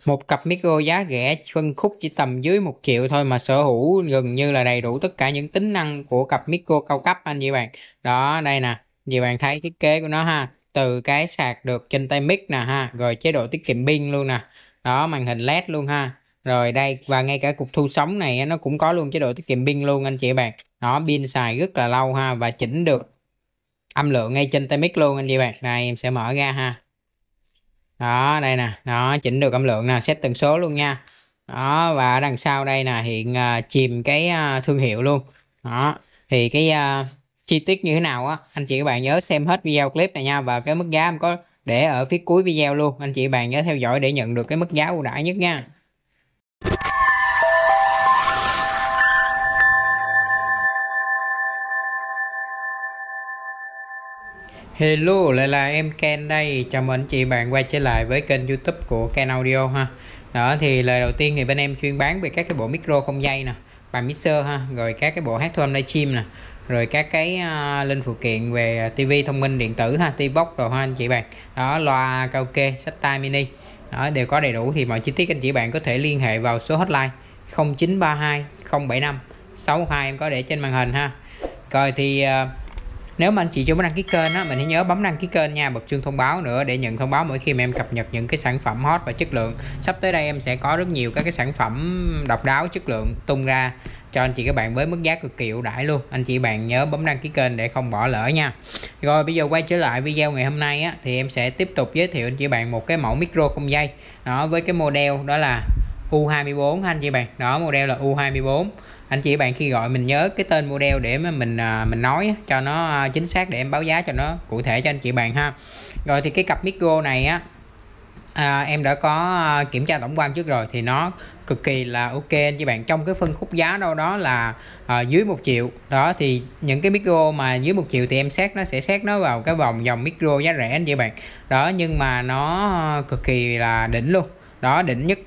Một cặp micro giá rẻ phân khúc chỉ tầm dưới 1 triệu thôi mà sở hữu gần như là đầy đủ tất cả những tính năng của cặp micro cao cấp anh chị bạn. Đó, đây nè, chị bạn thấy thiết kế của nó ha, từ cái sạc được trên tay mic nè ha, rồi chế độ tiết kiệm pin luôn nè. Đó, màn hình LED luôn ha. Rồi đây, và ngay cả cục thu sóng này á, nó cũng có luôn chế độ tiết kiệm pin luôn anh chị bạn. Đó, pin xài rất là lâu ha, và chỉnh được âm lượng ngay trên tay mic luôn anh chị bạn. Đây em sẽ mở ra ha. Đó, đây nè, đó, chỉnh được âm lượng nè, set tần số luôn nha. Đó, và ở đằng sau đây nè, hiện chìm cái thương hiệu luôn. Đó, thì cái chi tiết như thế nào á, anh chị các bạn nhớ xem hết video clip này nha. Và cái mức giá em có để ở phía cuối video luôn, anh chị bạn nhớ theo dõi để nhận được cái mức giá ưu đãi nhất nha. Hello, lại là em Ken đây. Chào mừng anh chị bạn quay trở lại với kênh YouTube của Ken Audio ha. Đó, thì lời đầu tiên thì bên em chuyên bán về các cái bộ micro không dây nè, bàn mixer ha, rồi các cái bộ hát thu âm livestream nè, rồi các cái linh phụ kiện về tivi thông minh điện tử ha, TV box rồi ha anh chị bạn. Đó, loa karaoke, sách tay mini. Đó, đều có đầy đủ. Thì mọi chi tiết anh chị bạn có thể liên hệ vào số hotline 0932 075 612 em có để trên màn hình ha. Rồi thì nếu mà anh chị chưa có đăng ký kênh á, mình hãy nhớ bấm đăng ký kênh nha, bật chuông thông báo nữa để nhận thông báo mỗi khi mà em cập nhật những cái sản phẩm hot và chất lượng. Sắp tới đây em sẽ có rất nhiều các cái sản phẩm độc đáo chất lượng tung ra cho anh chị các bạn với mức giá cực kỳ ưu đãi luôn. Anh chị bạn nhớ bấm đăng ký kênh để không bỏ lỡ nha. Rồi bây giờ quay trở lại video ngày hôm nay á, thì em sẽ tiếp tục giới thiệu anh chị bạn một cái mẫu micro không dây. Đó, với cái model đó là U24 ha anh chị bạn. Đó, model là U24. Anh chị bạn khi gọi mình nhớ cái tên model để mà mình nói cho nó chính xác, để em báo giá cho nó cụ thể cho anh chị bạn ha. Rồi thì cái cặp micro này á, em đã có kiểm tra tổng quan trước rồi, thì nó cực kỳ là ok anh chị bạn, trong cái phân khúc giá đâu đó là dưới 1 triệu. Đó, thì những cái micro mà dưới 1 triệu thì em sẽ xét nó vào cái vòng dòng micro giá rẻ anh chị bạn. Đó, nhưng mà nó cực kỳ là đỉnh luôn. Đó, đỉnh nhất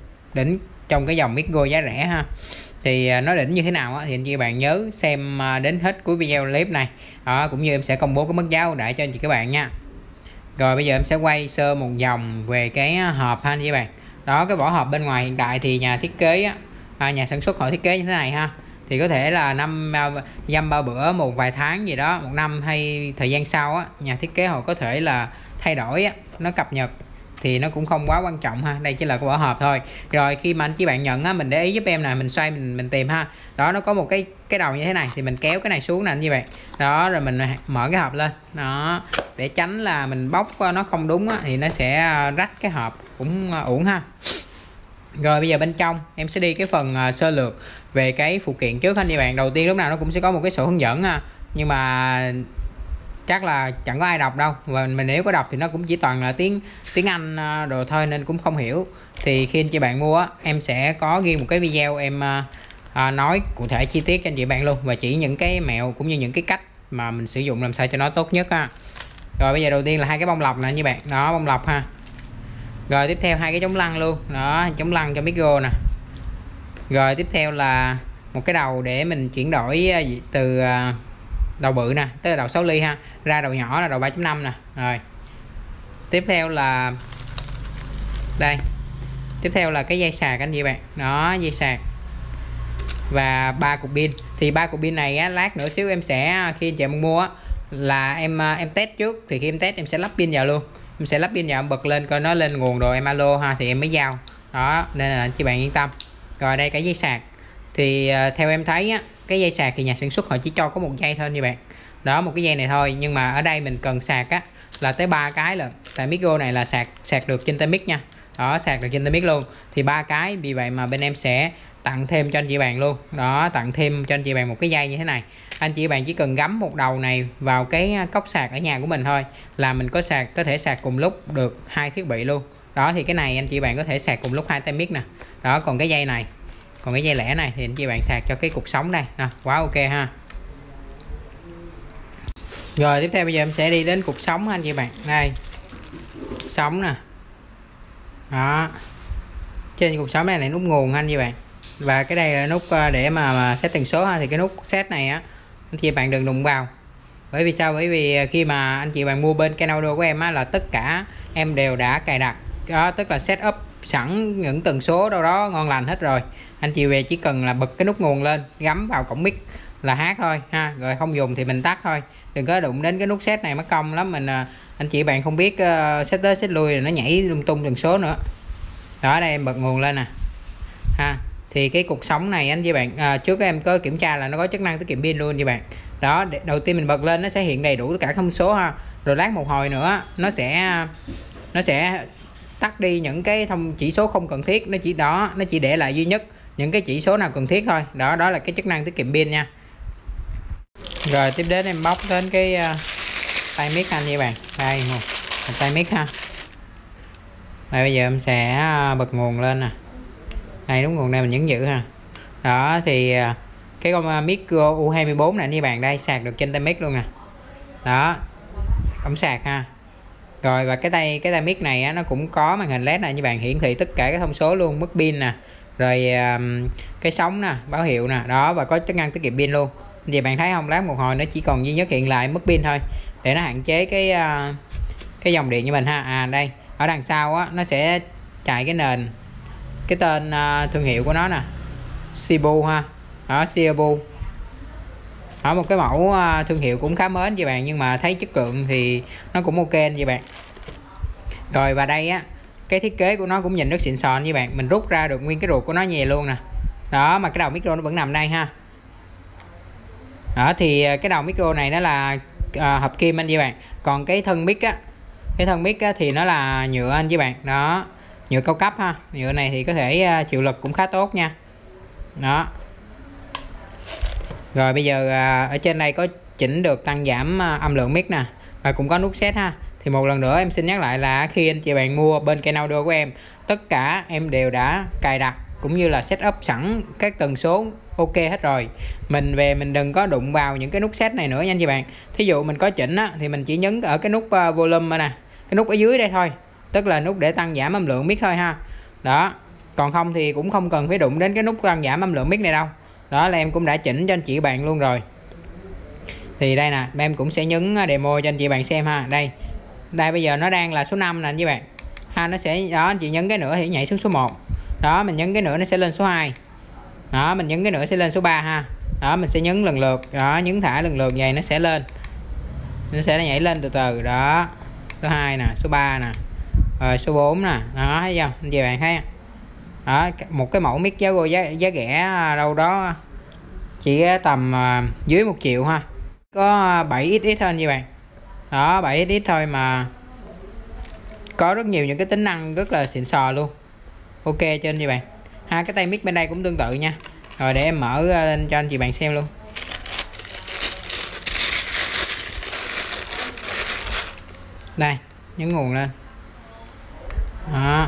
trong cái dòng micro giá rẻ ha. Thì nó đỉnh như thế nào á, thì anh chị bạn nhớ xem đến hết cuối video clip này. Đó, cũng như em sẽ công bố cái mức giá ưu đãi cho anh chị các bạn nha. Rồi bây giờ em sẽ quay sơ một vòng về cái hộp ha anh chị bạn. Đó, cái vỏ hộp bên ngoài hiện tại thì nhà thiết kế á, nhà sản xuất họ thiết kế như thế này ha. Thì có thể là dăm ba bữa, một vài tháng gì đó, 1 năm hay thời gian sau á, nhà thiết kế họ có thể là thay đổi á, nó cập nhật thì nó cũng không quá quan trọng ha. Đây chỉ là cái vỏ hộp thôi. Rồi khi mà anh chị bạn nhận á, mình để ý giúp em nè, mình xoay mình tìm ha. Đó, nó có một cái đầu như thế này, thì mình kéo cái này xuống nè anh chị bạn. Đó, rồi mình mở cái hộp lên. Đó, để tránh là mình bóc nó không đúng á, thì nó sẽ rách cái hộp cũng uổng ha. Rồi bây giờ bên trong em sẽ đi cái phần sơ lược về cái phụ kiện trước anh chị bạn. Đầu tiên lúc nào nó cũng sẽ có một cái sổ hướng dẫn ha, nhưng mà chắc là chẳng có ai đọc đâu, và mình nếu có đọc thì nó cũng chỉ toàn là tiếng Anh đồ thôi, nên cũng không hiểu. Thì khi anh chị bạn mua á, em sẽ có ghi một cái video em nói cụ thể chi tiết cho anh chị bạn luôn, và chỉ những cái mẹo cũng như những cái cách mà mình sử dụng làm sao cho nó tốt nhất ha. Rồi bây giờ đầu tiên là hai cái bông lọc nè anh chị bạn. Đó, bông lọc ha. Rồi tiếp theo hai cái chống lăn luôn. Đó, chống lăn cho micro nè. Rồi tiếp theo là một cái đầu để mình chuyển đổi từ đầu bự nè, tức là đầu 6 ly ha, ra đầu nhỏ là đầu 3.5 nè. Rồi tiếp theo là đây, tiếp theo là cái dây sạc anh chị bạn. Đó, dây sạc và 3 cục pin. Thì 3 cục pin này á, lát nữa xíu em sẽ, khi anh chị mua á, là em test trước. Thì khi em test em sẽ lắp pin vào luôn, em sẽ lắp pin vào, em bật lên coi nó lên nguồn rồi em alo ha, thì em mới giao. Đó, nên là anh chị bạn yên tâm. Rồi đây cái dây sạc thì theo em thấy á, cái dây sạc thì nhà sản xuất họ chỉ cho có một dây thôi như bạn. Đó, một cái dây này thôi, nhưng mà ở đây mình cần sạc á là tới 3 cái lần, tại micro này là sạc được trên tay mic nha. Đó, sạc được trên tay mic luôn, thì 3 cái, vì vậy mà bên em sẽ tặng thêm cho anh chị bạn luôn. Đó, tặng thêm cho anh chị bạn một cái dây như thế này. Anh chị bạn chỉ cần gắm một đầu này vào cái cốc sạc ở nhà của mình thôi, là mình có thể sạc cùng lúc được 2 thiết bị luôn. Đó, thì cái này anh chị bạn có thể sạc cùng lúc 2 tay mic nè. Đó, còn cái dây này, còn cái dây lẻ này thì anh chị bạn sạc cho cái cục sống đây nè, quá ok ha. Rồi tiếp theo bây giờ em sẽ đi đến cục sống anh chị bạn. Đây, cục sống nè. Đó, trên cục sống này là nút nguồn anh chị bạn, và cái đây là nút để mà set tần số ha. Thì cái nút set này á, anh chị bạn đừng đụng vào. Bởi vì sao? Bởi vì khi mà anh chị bạn mua bên Ken Audio của em á, là tất cả em đều đã cài đặt. Đó, tức là set up sẵn những tần số đâu đó ngon lành hết rồi. Anh chị về chỉ cần là bật cái nút nguồn lên, gắm vào cổng mic là hát thôi ha, rồi không dùng thì mình tắt thôi. Đừng có đụng đến cái nút set này mất công lắm, anh chị bạn không biết set tới set lui rồi nó nhảy lung tung tần số nữa. Đó, đây em bật nguồn lên nè ha. Thì cái cục sống này anh chị bạn trước em có kiểm tra là nó có chức năng tiết kiệm pin luôn chị bạn. Đó, đầu tiên mình bật lên nó sẽ hiện đầy đủ tất cả thông số ha, rồi lát một hồi nữa nó sẽ tắt đi những cái chỉ số không cần thiết, nó chỉ để lại duy nhất những cái chỉ số nào cần thiết thôi. Đó là cái chức năng tiết kiệm pin nha. Rồi tiếp đến em bóc đến cái tay mic anh chị bạn. Đây một tay mic ha. Đây bây giờ em sẽ bật nguồn lên nè. Đây đúng nguồn này mình nhấn giữ ha. Đó thì cái con micro U24 này anh chị bạn, đây sạc được trên tay mic luôn nè. Đó, cổng sạc ha. Rồi và cái tay mic này á, nó cũng có màn hình LED này như bạn, hiển thị tất cả các thông số luôn, mức pin nè, rồi cái sóng nè, báo hiệu nè. Đó, và có chức năng tiết kiệm pin luôn. Vậy bạn thấy không, lát một hồi nó chỉ còn duy nhất hiện lại mức pin thôi, để nó hạn chế cái dòng điện như mình ha. Đây ở đằng sau á, nó sẽ chạy cái nền, cái tên thương hiệu của nó nè, Shibu ha. Đó, Shibu. Ở một cái mẫu thương hiệu cũng khá mến chị bạn, nhưng mà thấy chất lượng thì nó cũng ok anh chị bạn. Rồi và đây á, cái thiết kế của nó cũng nhìn rất xịn sò anh chị bạn, mình rút ra được nguyên cái ruột của nó như vậy luôn nè. Đó, mà cái đầu micro nó vẫn nằm đây ha. Đó thì cái đầu micro này nó là hợp kim anh chị bạn, còn cái thân mic á, thì nó là nhựa anh chị bạn. Đó, nhựa cao cấp ha. Nhựa này thì có thể chịu lực cũng khá tốt nha. Đó. Rồi bây giờ ở trên đây có chỉnh được tăng giảm âm lượng mic nè, và cũng có nút set ha. Thì một lần nữa em xin nhắc lại là khi anh chị bạn mua bên kênh audio của em, tất cả em đều đã cài đặt cũng như là setup sẵn các tần số ok hết rồi. Mình về mình đừng có đụng vào những cái nút set này nữa nha anh chị bạn. Thí dụ mình có chỉnh á, thì mình chỉ nhấn ở cái nút volume nè, cái nút ở dưới đây thôi, tức là nút để tăng giảm âm lượng mic thôi ha. Đó, còn không thì cũng không cần phải đụng đến cái nút tăng giảm âm lượng mic này đâu. Đó là em cũng đã chỉnh cho anh chị bạn luôn rồi. Thì đây nè, em cũng sẽ nhấn demo cho anh chị bạn xem ha. Đây bây giờ nó đang là số 5 nè anh chị bạn ha. Nó sẽ, đó, anh chị nhấn cái nữa thì nhảy xuống số 1. Đó, mình nhấn cái nữa nó sẽ lên số 2. Đó, mình nhấn cái nữa sẽ lên số 3 ha. Đó, mình sẽ nhấn lần lượt. Đó, nhấn thả lần lượt vậy nó sẽ lên, nó sẽ nhảy lên từ từ. Đó, số 2 nè, số 3 nè, rồi số 4 nè. Đó, thấy không anh chị bạn thấy. Đó, một cái mẫu mic giá rẻ đâu đó chỉ tầm dưới 1 triệu ha, có 7xx thôi anh chị bạn. Đó, 7xx thôi mà có rất nhiều những cái tính năng rất là xịn sò luôn, ok cho anh chị bạn ha. Cái tay mic bên đây cũng tương tự nha. Rồi để em mở lên cho anh chị bạn xem luôn. Đây, nhấn nguồn lên. Đó.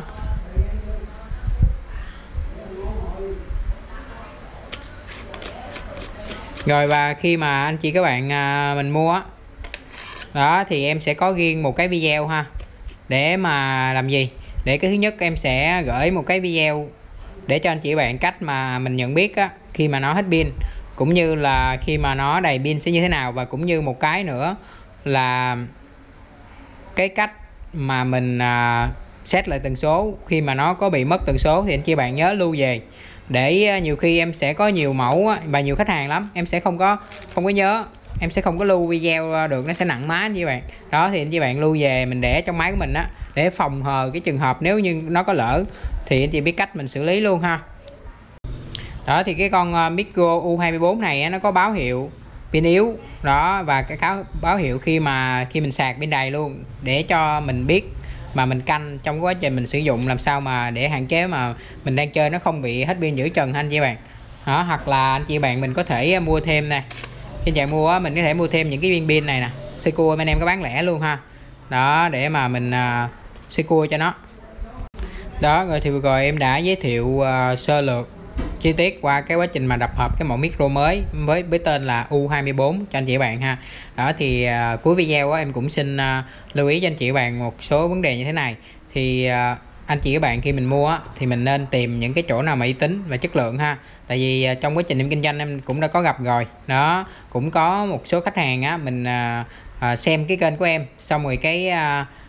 Rồi và khi mà anh chị các bạn mình mua á, đó thì em sẽ có riêng một cái video ha, để mà làm gì, để cái thứ nhất em sẽ gửi một cái video để cho anh chị bạn cách mà mình nhận biết á, khi mà nó hết pin, cũng như là khi mà nó đầy pin sẽ như thế nào. Và cũng như một cái nữa là cái cách mà mình set lại tần số khi mà nó có bị mất tần số, thì anh chị bạn nhớ lưu về, để nhiều khi em sẽ có nhiều mẫu á, và nhiều khách hàng lắm, em sẽ không có nhớ, em sẽ không có lưu video được, nó sẽ nặng máy anh chị bạn. Đó thì anh chị bạn lưu về mình để trong máy của mình á, để phòng hờ cái trường hợp nếu như nó có lỡ thì anh chị biết cách mình xử lý luôn ha. Đó thì cái con micro U24 này á, nó có báo hiệu pin yếu đó, và cái báo hiệu khi mình sạc pin đầy luôn, để cho mình biết mà mình canh trong quá trình mình sử dụng, làm sao mà để hạn chế mà mình đang chơi nó không bị hết pin giữa chừng anh chị bạn. Đó, hoặc là anh chị bạn mình có thể mua thêm nè, khi bạn mua á, mình có thể mua thêm những cái viên pin này nè, Seiko bên em có bán lẻ luôn ha. Đó, để mà mình Seiko cho nó. Đó, rồi thì vừa rồi em đã giới thiệu sơ lược chi tiết qua cái quá trình mà đập hợp cái mẫu micro mới với tên là U24 cho anh chị bạn ha. Đó thì cuối video em cũng xin lưu ý cho anh chị bạn một số vấn đề như thế này. Thì anh chị các bạn khi mình mua thì mình nên tìm những cái chỗ nào mà uy tín và chất lượng ha. Tại vì trong quá trình em kinh doanh em cũng đã có gặp rồi. Đó, cũng có một số khách hàng mình xem cái kênh của em, xong rồi cái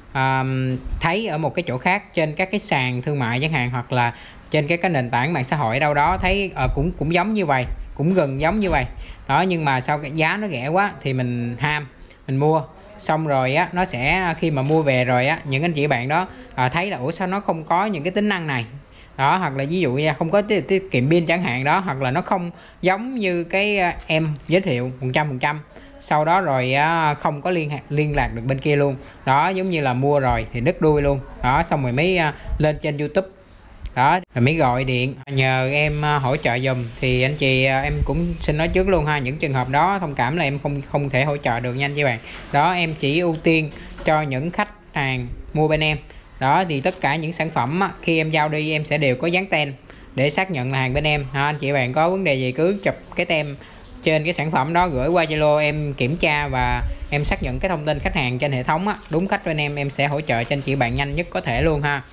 thấy ở một cái chỗ khác trên các cái sàn thương mại chẳng hạn, hoặc là trên cái nền tảng mạng xã hội đâu đó thấy cũng giống như vậy, cũng gần giống như vậy đó, nhưng mà sau cái giá nó rẻ quá thì mình ham mình mua. Xong rồi á, nó sẽ khi mà mua về rồi á, những anh chị bạn đó thấy là ủa sao nó không có những cái tính năng này đó, hoặc là ví dụ như không có tiết kiệm pin chẳng hạn đó, hoặc là nó không giống như cái em giới thiệu 100%. Sau đó rồi không có liên lạc được bên kia luôn đó, giống như là mua rồi thì đứt đuôi luôn đó. Xong rồi mới lên trên YouTube đó, rồi mới gọi điện nhờ em hỗ trợ dùm. Thì anh chị em cũng xin nói trước luôn ha, những trường hợp đó thông cảm là em không thể hỗ trợ được nha anh chị bạn đó. Em chỉ ưu tiên cho những khách hàng mua bên em đó. Thì tất cả những sản phẩm khi em giao đi em sẽ đều có dán tem để xác nhận là hàng bên em ha. Anh chị bạn có vấn đề gì cứ chụp cái tem trên cái sản phẩm đó gửi qua Zalo, em kiểm tra và em xác nhận cái thông tin khách hàng trên hệ thống đúng khách bên em sẽ hỗ trợ cho anh chị bạn nhanh nhất có thể luôn ha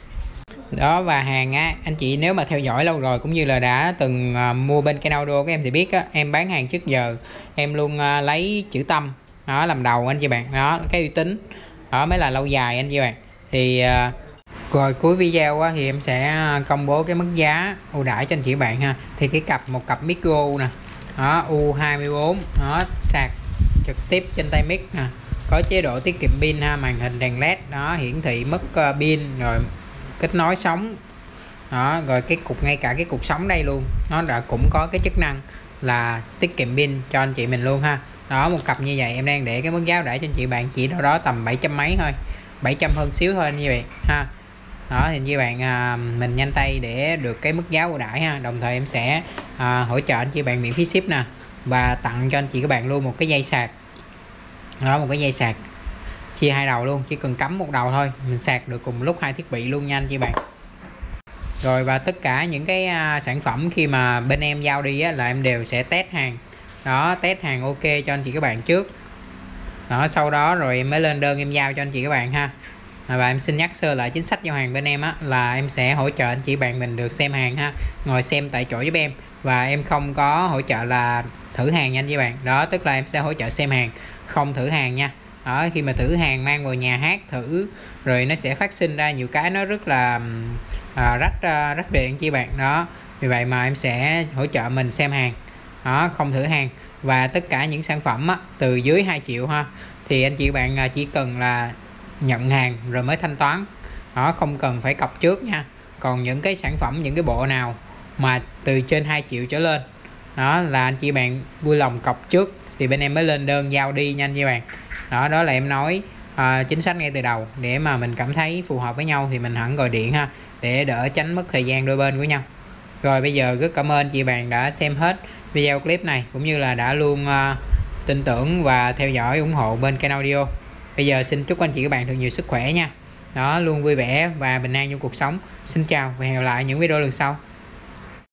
đó. Và hàng anh chị nếu mà theo dõi lâu rồi cũng như là đã từng mua bên kênh audio của em thì biết em bán hàng trước giờ em luôn lấy chữ Tâm đó làm đầu anh chị bạn đó, cái uy tín đó mới là lâu dài anh chị bạn. Thì rồi cuối video thì em sẽ công bố cái mức giá ưu đãi cho anh chị bạn ha. Thì cái một cặp micro nè đó, U24 đó, sạc trực tiếp trên tay mic nè, có chế độ tiết kiệm pin ha, màn hình đèn led đó, hiển thị mất pin, rồi kết nối sóng đó, rồi cái ngay cả cái cục sóng đây luôn nó đã cũng có cái chức năng là tiết kiệm pin cho anh chị mình luôn ha đó. Một cặp như vậy em đang để cái mức giá để cho anh chị bạn chỉ đâu đó tầm 700 mấy thôi, 700 hơn xíu thôi như vậy ha đó. Thì như bạn mình nhanh tay để được cái mức giá ưu đãi ha. Đồng thời em sẽ hỗ trợ anh chị bạn miễn phí ship nè, và tặng cho anh chị các bạn luôn một cái dây sạc đó, một cái dây sạc chia hai đầu luôn, chỉ cần cắm một đầu thôi mình sạc được cùng lúc hai thiết bị luôn nha anh chị bạn. Rồi và tất cả những cái sản phẩm khi mà bên em giao đi là em đều sẽ test hàng đó, test hàng ok cho anh chị các bạn trước đó, sau đó rồi em mới lên đơn em giao cho anh chị các bạn ha. Và em xin nhắc sơ lại chính sách giao hàng bên em là em sẽ hỗ trợ anh chị bạn mình được xem hàng ha, ngồi xem tại chỗ giúp em, và em không có hỗ trợ là thử hàng nha anh chị bạn đó. Tức là em sẽ hỗ trợ xem hàng không thử hàng nha đó. Khi mà thử hàng mang vào nhà hát thử rồi nó sẽ phát sinh ra nhiều cái nó rất là rách về anh chị bạn đó. Vì vậy mà em sẽ hỗ trợ mình xem hàng đó, không thử hàng. Và tất cả những sản phẩm từ dưới 2 triệu ha, thì anh chị bạn chỉ cần là nhận hàng rồi mới thanh toán đó, không cần phải cọc trước nha. Còn những cái sản phẩm, những cái bộ nào mà từ trên 2 triệu trở lên đó là anh chị bạn vui lòng cọc trước thì bên em mới lên đơn giao đi nha anh chị bạn đó. Đó là em nói chính sách ngay từ đầu để mà mình cảm thấy phù hợp với nhau thì mình hẳn gọi điện ha, để đỡ tránh mất thời gian đôi bên của nhau. Rồi bây giờ rất cảm ơn chị bạn đã xem hết video clip này, cũng như là đã luôn tin tưởng và theo dõi ủng hộ bên kênh audio. Bây giờ xin chúc anh chị các bạn được nhiều sức khỏe nha đó, luôn vui vẻ và bình an trong cuộc sống. Xin chào và hẹn gặp lại những video lần sau.